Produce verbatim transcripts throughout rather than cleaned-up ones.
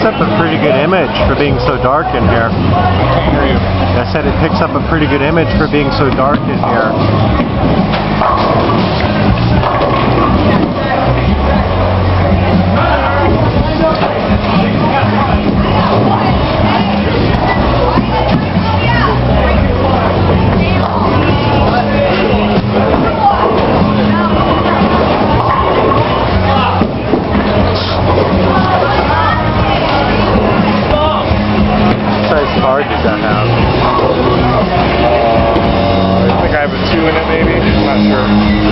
picks up a pretty good image for being so dark in here. I can't hear you. I said it picks up a pretty good image for being so dark in here. Car did that have? Uh, I think I have a two in it, maybe. I'm not sure.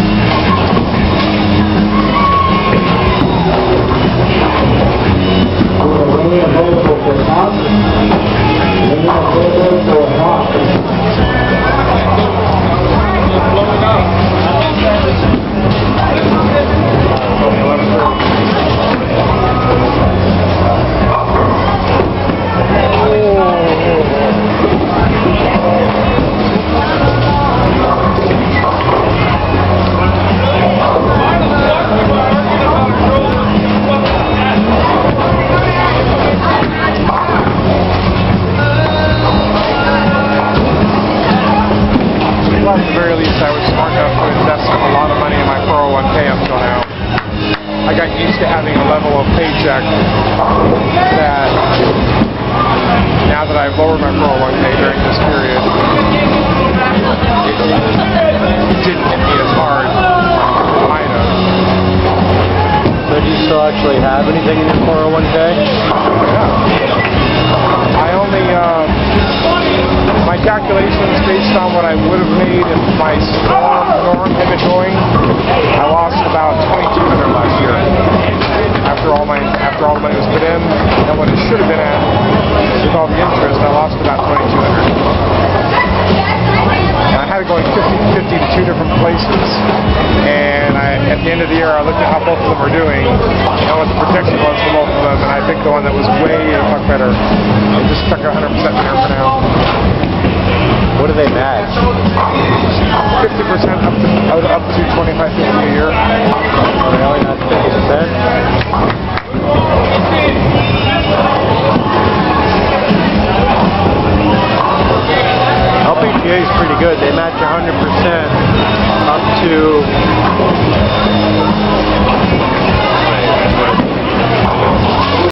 At the very least, I was smart enough to invest a lot of money in my four oh one K up till now. I got used to having a level of paycheck that now that I've lowered my four oh one K during this period, it, it didn't hit me as hard as it might have. So do you still actually have anything in your four oh one K? Yeah. I only, uh, my calculations based on what I would have made if my storm norm had been going, I lost about twenty-two hundred last year. After all my after all the money was put in, and what it should have been at with all the interest, I lost about twenty-two hundred. And I had it going fifty fifty to two different places, and I, at the end of the year, I looked at how both of them were doing, and what the protection was for both of them, and I picked the one that was way a fuck better. I just stuck one hundred percent there for now. What do they match? fifty percent up to, up to twenty-five fifty a year. Really? Not fifty percent? L P G A is pretty good. They match one hundred percent up to